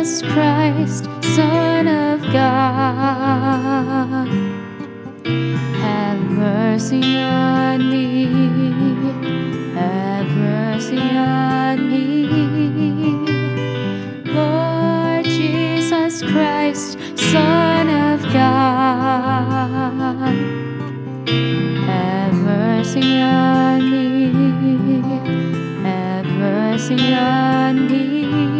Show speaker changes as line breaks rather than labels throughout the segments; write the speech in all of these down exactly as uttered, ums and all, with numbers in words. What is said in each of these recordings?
Jesus Christ, Son of God, have mercy on me, have mercy on me. Lord Jesus Christ, Son of God, have mercy on me, have mercy on me.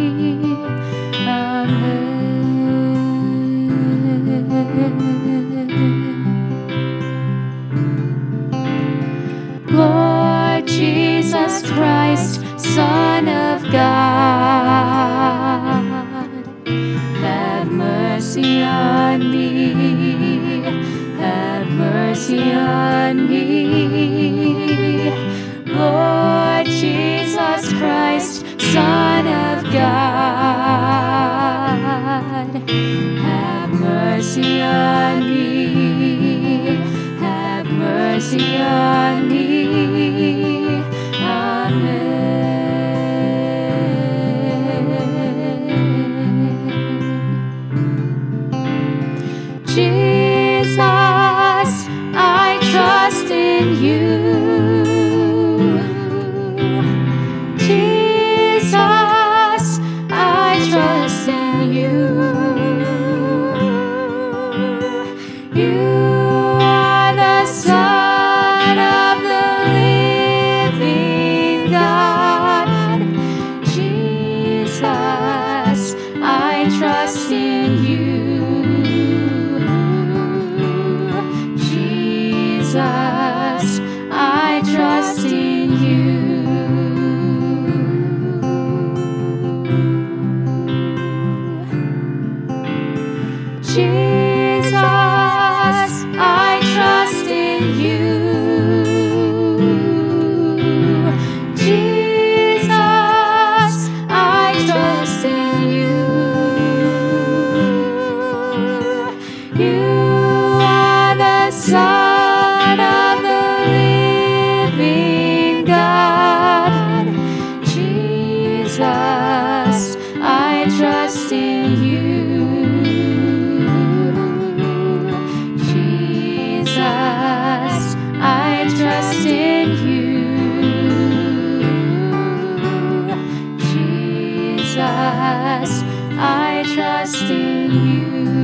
Lord Jesus Christ, Son of God, have mercy on me, have mercy on me. Lord Jesus Christ, Son of God, have mercy on me, have mercy on me. Amen. Jesus, I trust in you. Jesus, I trust in you. You are the Son of the living God. Jesus, I trust in you. Jesus, I trust in you. Jesus, I trust in you. Jesus, I trust in you. You are the Son of the living God. Jesus, I trust in you. Jesus, I trust in you. Jesus, I trust in you.